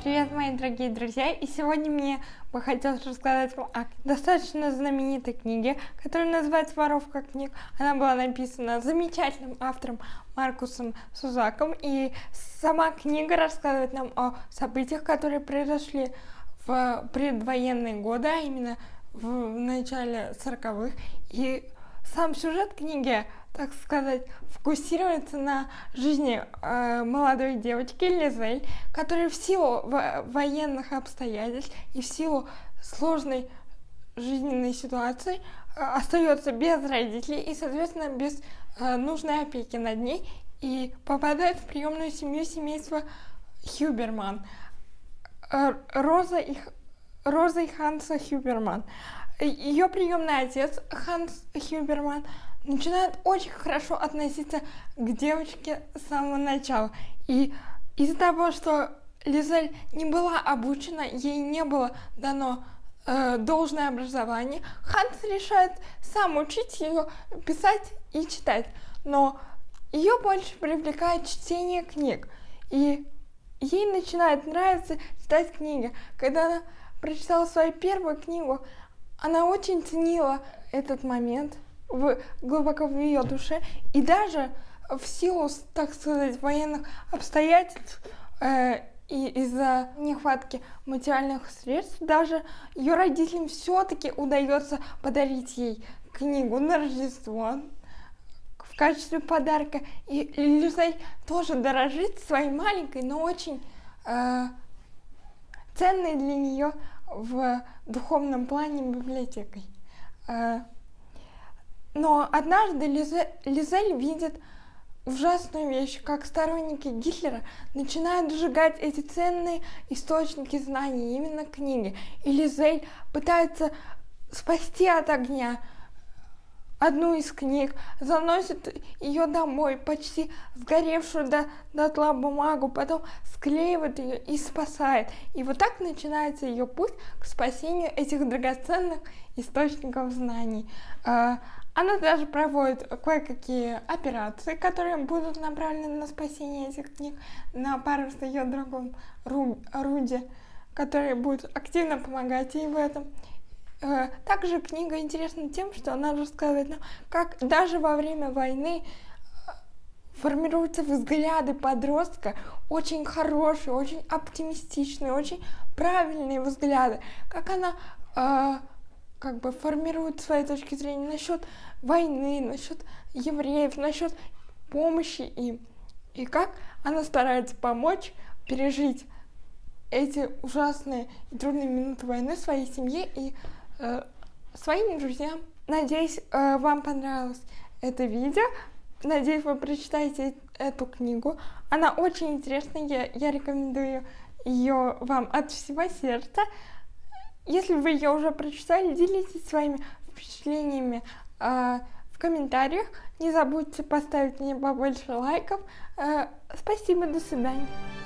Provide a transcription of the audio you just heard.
Привет, мои дорогие друзья! И сегодня мне бы хотелось рассказать вам о достаточно знаменитой книге, которая называется «Воровка книг». Она была написана замечательным автором Маркусом Сузаком, и сама книга рассказывает нам о событиях, которые произошли в предвоенные годы, а именно в начале 40-х. И сам сюжет книги, так сказать, фокусируется на жизни молодой девочки Лизель, которая в силу военных обстоятельств и в силу сложной жизненной ситуации остается без родителей и, соответственно, без нужной опеки над ней и попадает в приемную семью семейства Хюберман. Роза и Ханса Хюберман. Ее приемный отец Ханс Хюберман начинает очень хорошо относиться к девочке с самого начала. И из-за того, что Лизель не была обучена, ей не было дано должное образование, Ханс решает сам учить ее писать и читать. Но ее больше привлекает чтение книг. И ей начинает нравиться читать книги. Когда она прочитала свою первую книгу, она очень ценила этот момент глубоко в ее душе, и даже в силу, так сказать, военных обстоятельств и из-за нехватки материальных средств, даже ее родителям все-таки удается подарить ей книгу на Рождество в качестве подарка. И Лизель тоже дорожит своей маленькой, но очень ценной для нее в духовном плане библиотекой. Но однажды Лизель видит ужасную вещь, как сторонники Гитлера начинают сжигать эти ценные источники знаний, именно книги. И Лизель пытается спасти от огня одну из книг, заносит ее домой, почти сгоревшую дотла бумагу, потом склеивает ее и спасает. И вот так начинается ее путь к спасению этих драгоценных источников знаний. Она даже проводит кое-какие операции, которые будут направлены на спасение этих книг, на пару с ее другом Руди, который будет активно помогать ей в этом. Также книга интересна тем, что она рассказывает нам, как даже во время войны формируются взгляды подростка, очень хорошие, очень оптимистичные, очень правильные взгляды, как она формирует свои точки зрения насчет войны, насчет евреев, насчет помощи им, и как она старается помочь пережить эти ужасные и трудные минуты войны своей семье и своим друзьям. Надеюсь, вам понравилось это видео. Надеюсь, вы прочитаете эту книгу. Она очень интересная, я рекомендую ее вам от всего сердца. Если вы ее уже прочитали, делитесь своими впечатлениями в комментариях. Не забудьте поставить мне побольше лайков. Спасибо, до свидания.